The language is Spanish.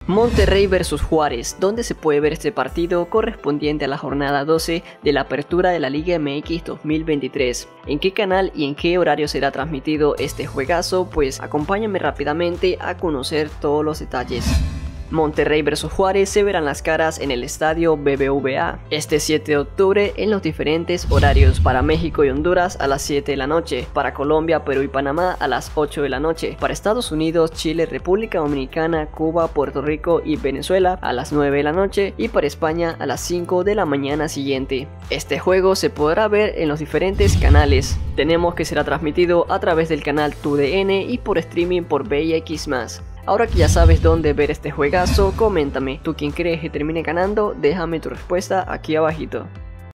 Monterrey vs Juárez, donde se puede ver este partido correspondiente a la jornada 12 de la apertura de la Liga MX 2023. ¿En qué canal y en qué horario será transmitido este juegazo? Pues acompáñame rápidamente a conocer todos los detalles. Monterrey vs Juárez se verán las caras en el estadio BBVA este 7 de octubre en los diferentes horarios: para México y Honduras a las 7 de la noche, para Colombia, Perú y Panamá a las 8 de la noche, para Estados Unidos, Chile, República Dominicana, Cuba, Puerto Rico y Venezuela a las 9 de la noche y para España a las 5 de la mañana siguiente. Este juego se podrá ver en los diferentes canales. Tenemos que será transmitido a través del canal TUDN y por streaming por VIX+. Ahora que ya sabes dónde ver este juegazo, coméntame, ¿tú quién crees que termine ganando? Déjame tu respuesta aquí abajito.